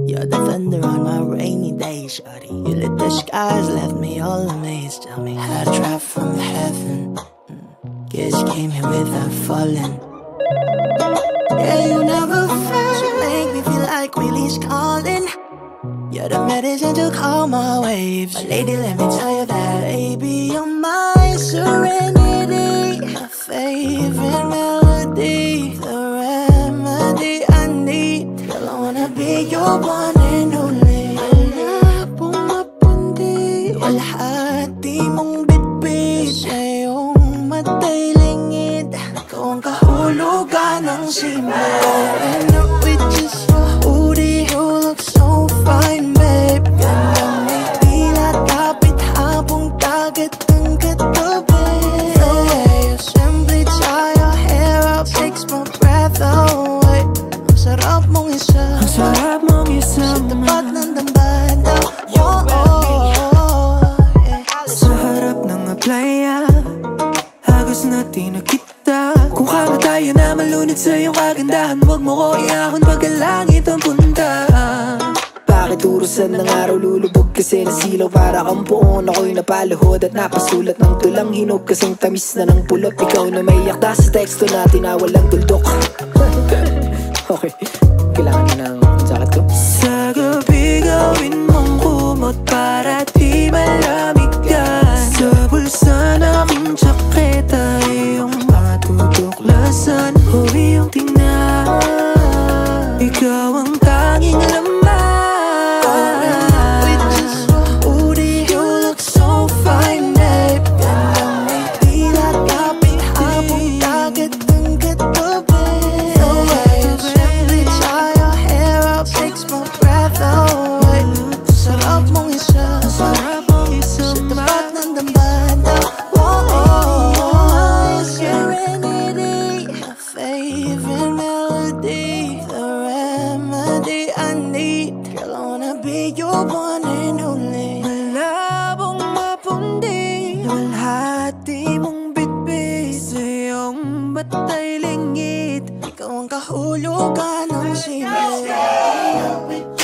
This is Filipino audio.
You're the thunder on my rainy day, shawty. You lit the skies, left me all amazed. Tell me how to drop from heaven. Guess you came here without falling. Yeah, you never fail. You make me feel like Willie's calling. You're the medicine to calm my waves. But lady, let me tell you that, baby, you're my serenity, my favorite melody, the remedy I need. Girl, I wanna be your one and only. Wala pong mapundi, walhati mong bitbit. Sa iyong matay lingid, ikaw ang kahulugan ng simba. And up with just your hoodie, you look so fine, babe. Gandang may tila, kapit habong dagat ng katabi. The way you simply tie your hair up takes my breath away. Ang sarap mong isa, ang sarap mong isa, sa tapat ng dambana. Sa harap ng playa, agos natin nakita. Kung kama tayo na malunod sa iyong kagandahan, huwag mo ko iahon pagkalangit ang punta. Bakit urusan ng araw lulubog kasi nasilaw para kang puon? Ako'y napaluhod at napasulat ng tulang hinog, kasing tamis na ng pulot. Ikaw na may yakda sa teksto natin na walang tuldok. Okay, kailangan na ng jacket ko. Sa gabi gawin mong kumot para di malamig ka. Sa bulsa na aking tsaketa, iyong matutuklasan o iyong tingnan. Ikaw ang tanging laman. Your one and only. Malabong mapundi, walhati mong bitbit. Sa iyong batay lingid, ikaw ang kahulugan ng simba.